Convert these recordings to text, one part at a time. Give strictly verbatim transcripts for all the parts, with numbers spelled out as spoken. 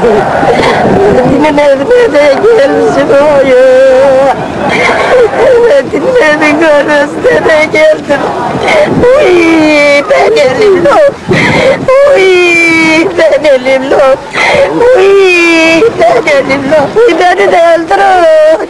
Medine evine gelsin oyu. Medine'nin önüne geldim. Uy, ben elimle. Uy, ben elimle. Uy, ben elimle. Uy, beni de öldürün.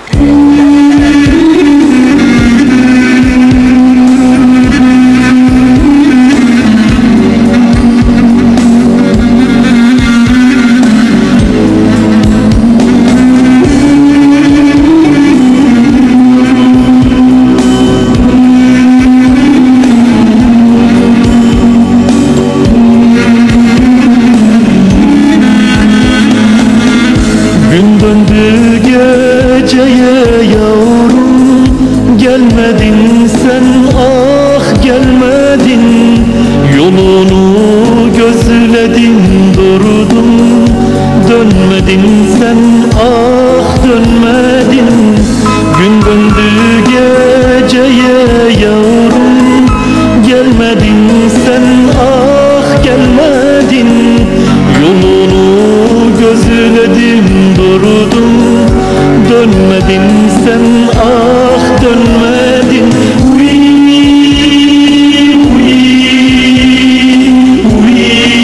Gün döndü geceye yavrum, gelmedin sen ah gelmedin. Yolunu gözledim durdum, dönmedin sen ah dönmedin. Gün döndü geceye yavrum, gelmedin sen ah gelmedin. Yolunu gözledim durdum, dönmedin sen ah dönmedin. Uy, uy, uy,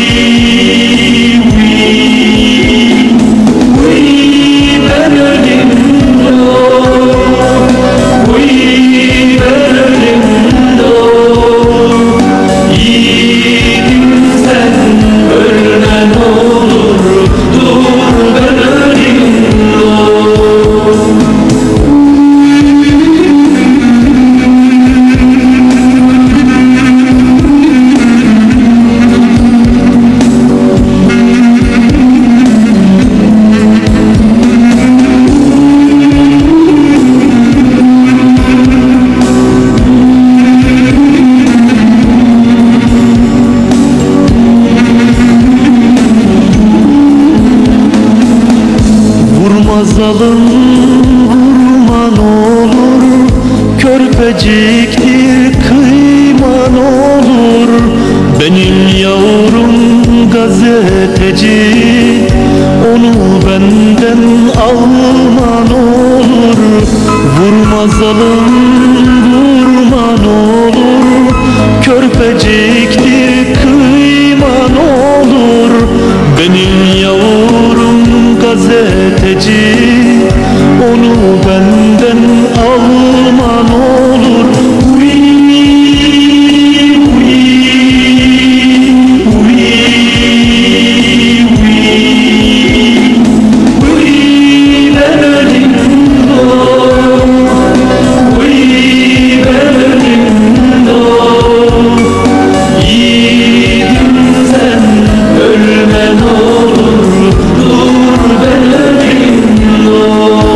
uy, uy, ben elimde, uy, ben elimde. Yiğidim sen ölme ne olur, dur ben elimde. Zalım vurma n'olur, körpeciktir kıyma n'olur. Benim yavrum gazeteci, onu benden alma n'olur. Vurma zalım vurma n'olur, körpeciktir kıyma n'olur. Benim yavrum gazeteci, onu benden alma n'olur. Uy, uy, uy, uy, uy, ben elimde, uy, ben elimde. Yiğidim sen ölme n'olur, dur ben elimde.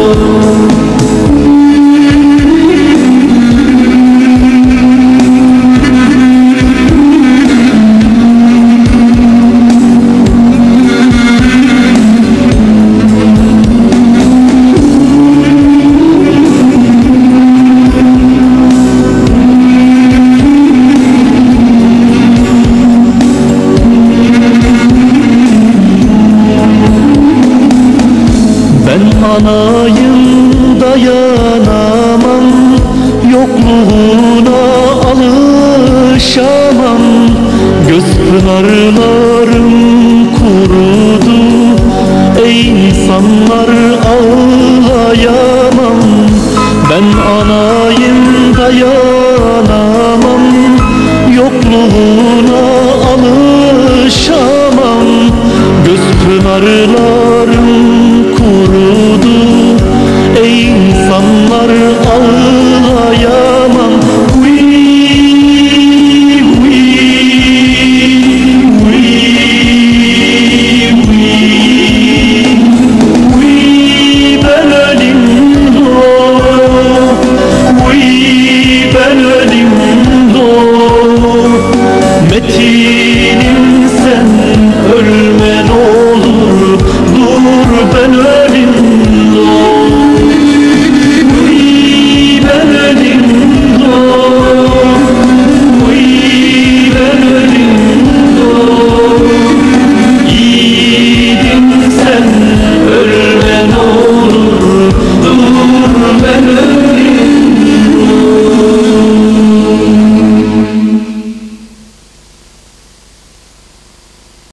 Ben anayım dayanamam, yokluğuna alışamam. Göz pınarlarım kurudu, ey insanlar ağlayamam. Ben anayım dayanamam, yokluğuna alışamam. Göz pınarlarım